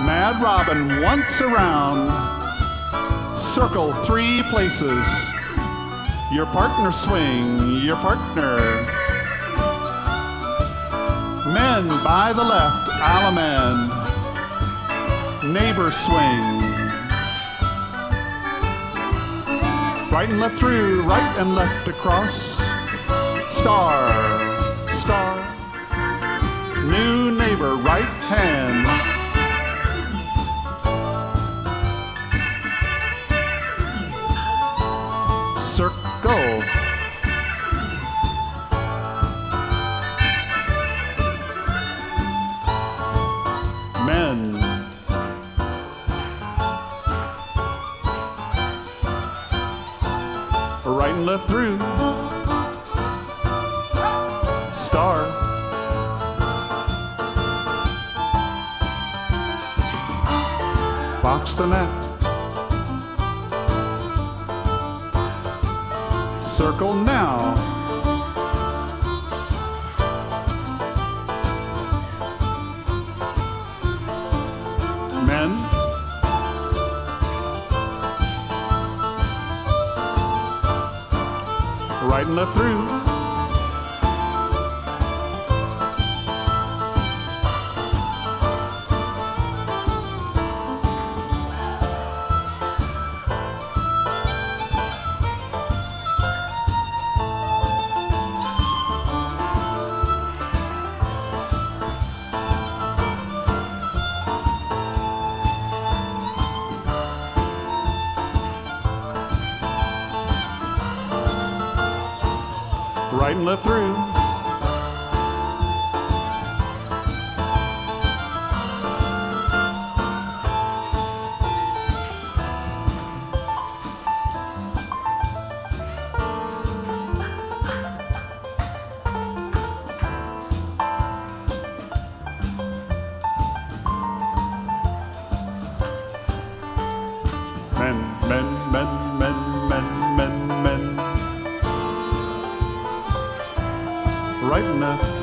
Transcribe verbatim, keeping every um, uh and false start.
Mad Robin once around. Circle three places. Your partner swing, your partner. Men by the left, allem. Neighbor swing. Right and left through, right and left across. Star, star. New neighbor, right hand. Circle. Men. Right and left through. Star. Box the net. Circle now. Men. Right and left through. Right and left through. Men, men, men, men, men, men, men. Right and left.